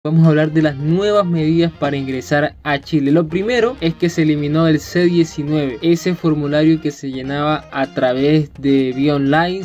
Vamos a hablar de las nuevas medidas para ingresar a Chile. Lo primero es que se eliminó el C19, ese formulario que se llenaba a través de vía online,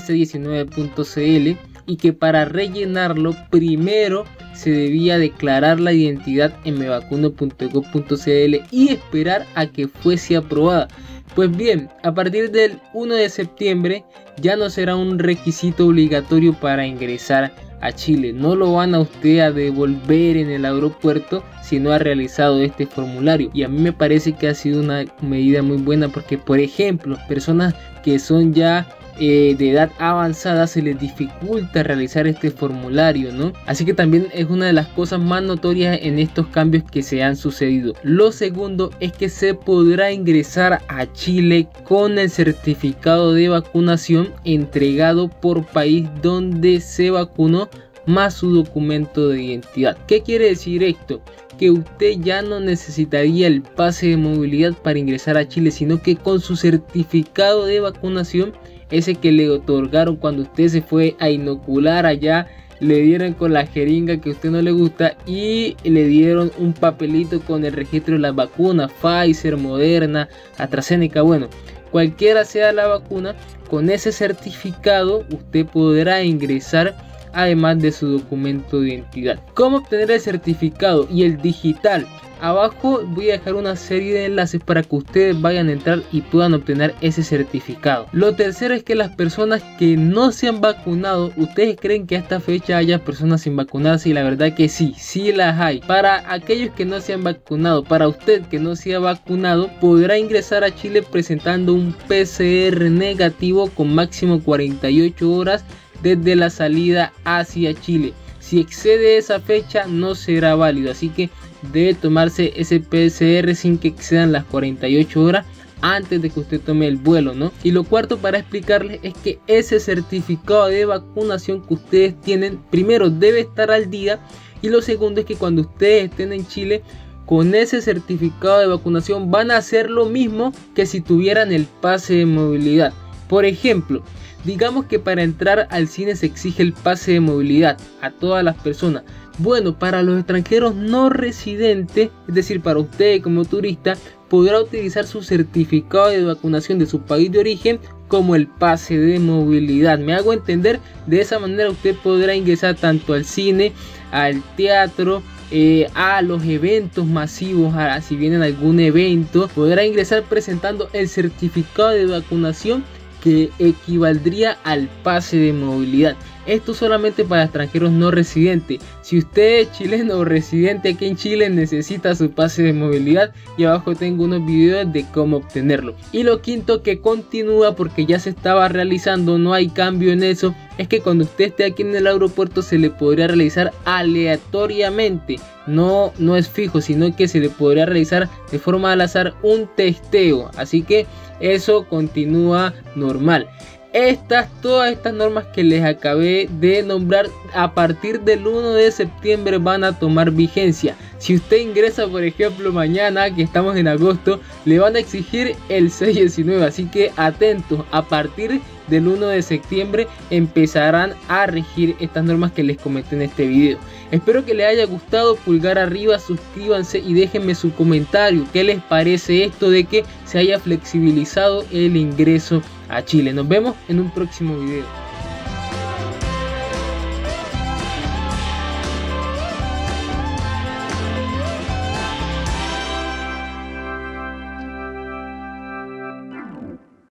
c19.cl, y que para rellenarlo primero se debía declarar la identidad en mevacuno.gov.cl y esperar a que fuese aprobada. Pues bien, a partir del 1 de septiembre ya no será un requisito obligatorio para ingresar a Chile. No lo van a usted a devolver en el aeropuerto si no ha realizado este formulario, y a mí me parece que ha sido una medida muy buena, porque por ejemplo personas que son ya de edad avanzada se les dificulta realizar este formulario, ¿no? Así que también es una de las cosas más notorias en estos cambios que se han sucedido. Lo segundo es que se podrá ingresar a Chile con el certificado de vacunación entregado por país donde se vacunó más su documento de identidad. ¿Qué quiere decir esto? Que usted ya no necesitaría el pase de movilidad para ingresar a Chile, sino que con su certificado de vacunación, ese que le otorgaron cuando usted se fue a inocular allá, le dieron con la jeringa que a usted no le gusta y le dieron un papelito con el registro de las vacunas, Pfizer, Moderna, AstraZeneca, bueno, cualquiera sea la vacuna, con ese certificado usted podrá ingresar, además de su documento de identidad. ¿Cómo obtener el certificado y el digital? Abajo voy a dejar una serie de enlaces para que ustedes vayan a entrar y puedan obtener ese certificado. Lo tercero es que las personas que no se han vacunado, ¿ustedes creen que a esta fecha haya personas sin vacunarse? Y la verdad que sí, sí las hay. Para aquellos que no se han vacunado, para usted que no se ha vacunado, podrá ingresar a Chile presentando un PCR negativo con máximo 48 horas desde la salida hacia Chile. Si excede esa fecha no será válido, así que debe tomarse ese PCR sin que excedan las 48 horas antes de que usted tome el vuelo, ¿no? Y lo cuarto para explicarles es que ese certificado de vacunación que ustedes tienen, primero debe estar al día, y lo segundo es que cuando ustedes estén en Chile con ese certificado de vacunación van a hacer lo mismo que si tuvieran el pase de movilidad. Por ejemplo, digamos que para entrar al cine se exige el pase de movilidad a todas las personas. Bueno, para los extranjeros no residentes, es decir, para usted como turista, podrá utilizar su certificado de vacunación de su país de origen como el pase de movilidad. ¿Me hago entender? De esa manera usted podrá ingresar tanto al cine, al teatro, a los eventos masivos, si vienen a algún evento, podrá ingresar presentando el certificado de vacunación que equivaldría al pase de movilidad. Esto solamente para extranjeros no residentes. Si usted es chileno o residente aquí en Chile, necesita su pase de movilidad, y abajo tengo unos videos de cómo obtenerlo. Y lo quinto, que continúa porque ya se estaba realizando, no hay cambio en eso, es que cuando usted esté aquí en el aeropuerto se le podría realizar aleatoriamente. No es fijo, sino que se le podría realizar de forma al azar un testeo. Así que eso continúa normal. Todas estas normas que les acabé de nombrar a partir del 1 de septiembre van a tomar vigencia. Si usted ingresa por ejemplo mañana, que estamos en agosto, le van a exigir el C19, así que atentos, a partir del 1 de septiembre empezarán a regir estas normas que les comenté en este video. Espero que les haya gustado, pulgar arriba, suscríbanse y déjenme su comentario. ¿Qué les parece esto de que se haya flexibilizado el ingreso a Chile? Nos vemos en un próximo video.